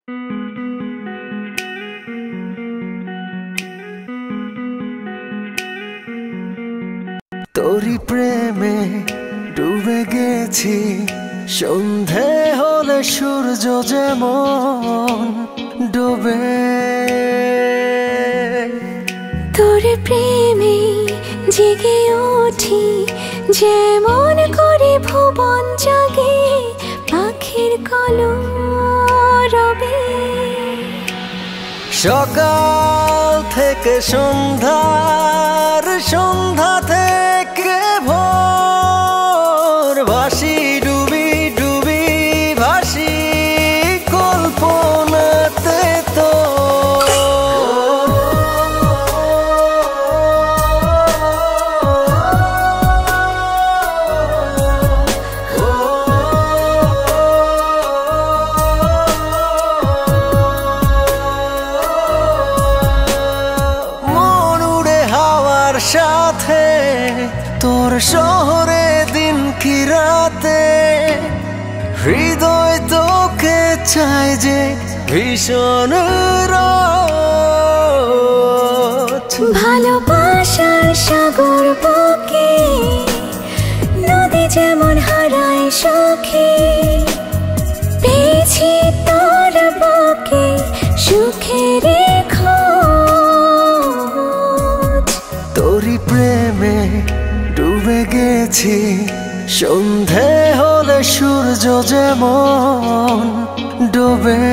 তোরি প্রেমে ডুবে গেছি, সন্ধে হলে সূর্য যেমন ডোবে। তোর প্রেমে জেগে উঠি, যেমন করে ভুবন জাগে পাখির কলরবে। সকাল থেকে সন্ধ্যার, সন্ধ্যা থেকে ভোর, ভাসি ডুবি ডুবি ভাসি কল্পনাতে তো। সাথে তোর শহরে দিন কি রাতে, হৃদয় তোকে চাই যে ভীষণ রোজ। ভালোবাসার সাগর বুকে নদী যেমন হারায় সখী, পেয়েছি তোর বুকে সুখের খোঁজ। তোরি প্রেমে ডুবে গেছি, সন্ধে হলে সূর্য যেমন ডোবে।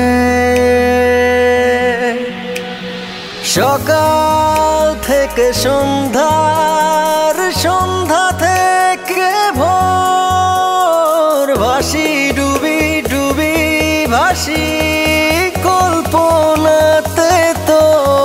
সকাল থেকে সন্ধ্যার, সন্ধ্যা থেকে ভোর, ভাসি ডুবি ডুবি ভাসি কল্পনাতে তো।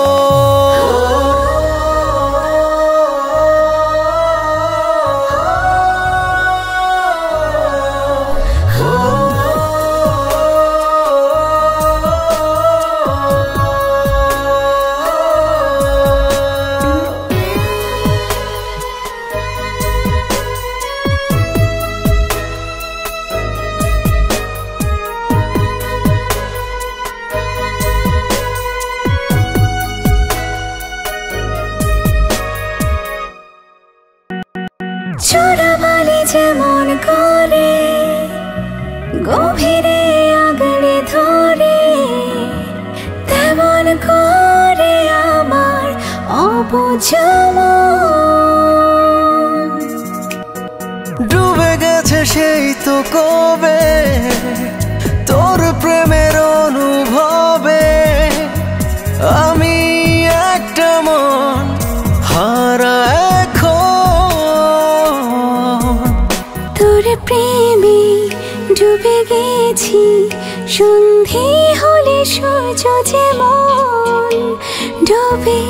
চোরাবালি যেমন করে গভীরে আগলে ধরে, তেমন করে আমার অবুঝ মন। ডুবে গেছে সেই তো কবে তোর প্রেমের অনুভবে, আমি একটা মন হারা এখন। তোর প্রেমে ডুবে গেছি, সন্ধে হলে সূর্য যেমন ডোবে।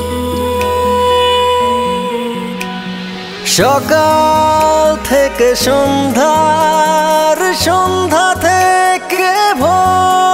সকাল থেকে সন্ধ্যার, সন্ধ্যা থেকে ভোর,